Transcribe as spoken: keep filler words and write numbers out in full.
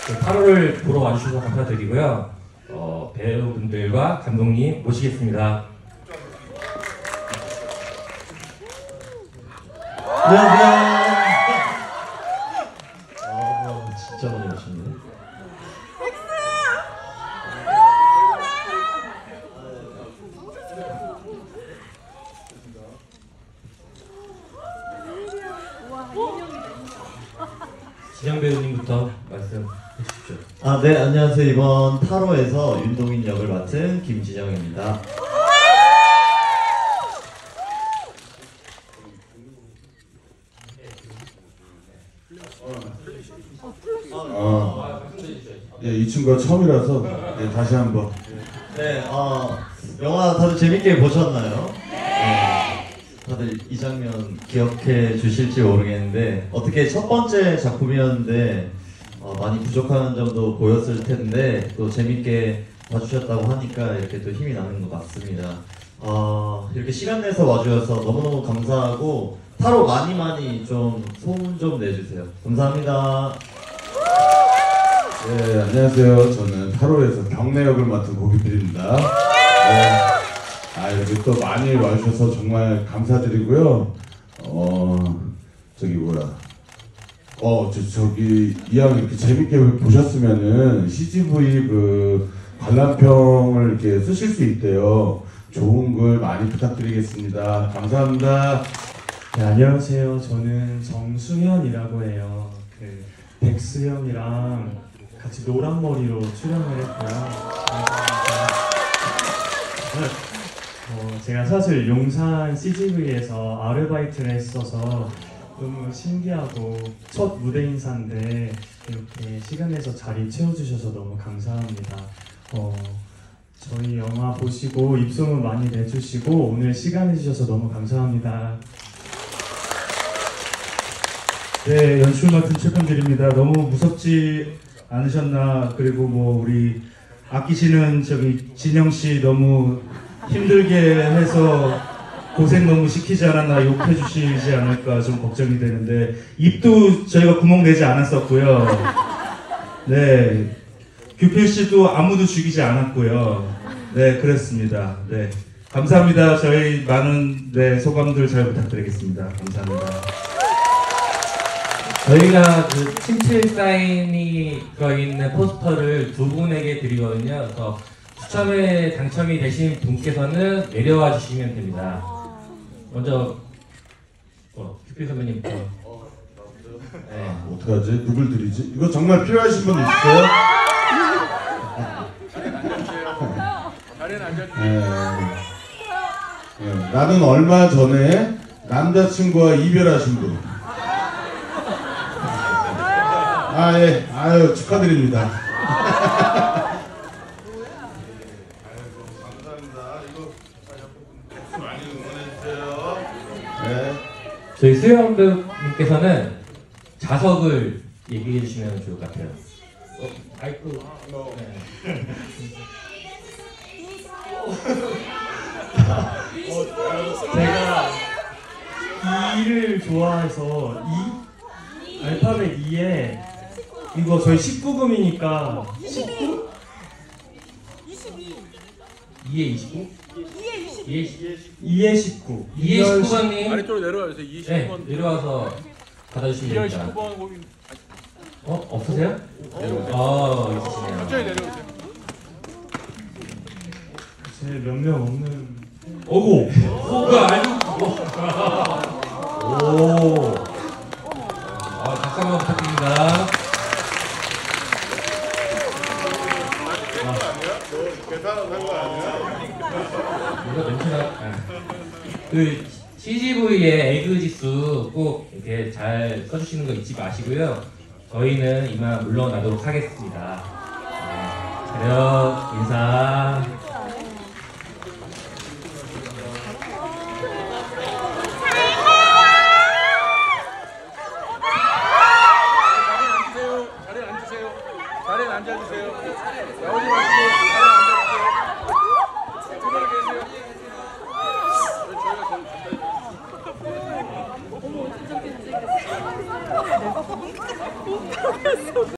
팔월을 보러 와주셔서 감사드리고요. 어, 배우분들과 감독님 모시겠습니다. 안녕하세요. 아, 진짜 많이 오셨네. 진영 배우님부터 말씀해 주십시오. 아, 네, 안녕하세요. 이번 타로에서 윤동인 역을 맡은 김진영입니다. 아, 예, 이 친구가 처음이라서 예, 다시 한번. 네, 어, 영화 다들 재밌게 보셨나요? 네. 다들 이 장면 기억해 주실지 모르겠는데 어떻게 첫 번째 작품이었는데 어, 많이 부족한 점도 보였을 텐데 또 재밌게 봐주셨다고 하니까 이렇게 또 힘이 나는 것 같습니다. 어, 이렇게 시간 내서 와주셔서 너무너무 감사하고 타로 많이 많이 좀 소문 좀 내주세요. 감사합니다. 네, 안녕하세요. 저는 타로에서 경례 역을 맡은 고기필입니다. 네. 아, 이렇게 또 많이 와주셔서 정말 감사드리고요. 어, 저기 뭐야. 어, 저, 저기 이왕 이렇게 재밌게 보셨으면은 씨지브이 그 관람평을 이렇게 쓰실 수 있대요. 좋은 글 많이 부탁드리겠습니다. 감사합니다. 네, 안녕하세요. 저는 정수현이라고 해요. 그 백수 형이랑 같이 노란 머리로 출연을 했고요. 어, 제가 사실 용산 씨지브이에서 아르바이트를 했어서 너무 신기하고 첫 무대 인사인데 이렇게 시간 내서 자리 채워주셔서 너무 감사합니다. 어, 저희 영화 보시고 입소문 많이 내주시고 오늘 시간 내주셔서 너무 감사합니다. 네, 연출 맡은 최편길입니다. 너무 무섭지 않으셨나? 그리고 뭐 우리 아끼시는 저기 진영 씨 너무 힘들게 해서 고생 너무 시키지 않았나 욕해 주시지 않을까 좀 걱정이 되는데 입도 저희가 구멍 내지 않았었고요. 네, 규필 씨도 아무도 죽이지 않았고요. 네, 그렇습니다. 네, 감사합니다. 저희 많은 네, 소감들 잘 부탁드리겠습니다. 감사합니다. 저희가 그 친칠 사인이 들어있는 포스터를 두 분에게 드리거든요. 그래서 추첨에 당첨이 되신 분께서는 내려와 주시면 됩니다. 먼저 어, 큐피 선배님부터. 네. 어떡하지? 누굴 드리지? 이거 정말 필요하신 분 있으세요? 네. 네. 나는 얼마 전에 남자친구와 이별하신 분. 아, 예. 아유, 축하드립니다. 감사합니다. 이거 많이 응원해주세요. 네. 저희 수영 배우님께서는 자석을 얘기해 주시면 좋을 것 같아요. 어, 아이고. 네. 어, 제가 이를 좋아해서 이 알파벳 이에 이거 저희 십구 금이니까 십구? 이에 이십구? 이에 십구. 이에 십구 번님 아래쪽으로 내려와 주세요. 이십구 번. 네, 내려와서 받아주시면 이월 됩니다. 십구 번 거기 어? 없으세요? 내려오세요. 아, 있으시네요. 천천히 내려오세요. 제 몇 명 없는. 오고! 오가 알고! 오! 아, 박수 한번 부탁드립니다. 계산한 거 아니야? 이거 냄새나. 그 씨지브이의 에그 지수 꼭 이렇게 잘 써주시는 거 잊지 마시고요. 저희는 이만 물러나도록 하겠습니다. 네, 차렷 인사. 자리에 앉으세요. 자리에 앉아주세요. 나오지 마시고 자리에 앉아주세요. 그대로 계세요. 저희가 저희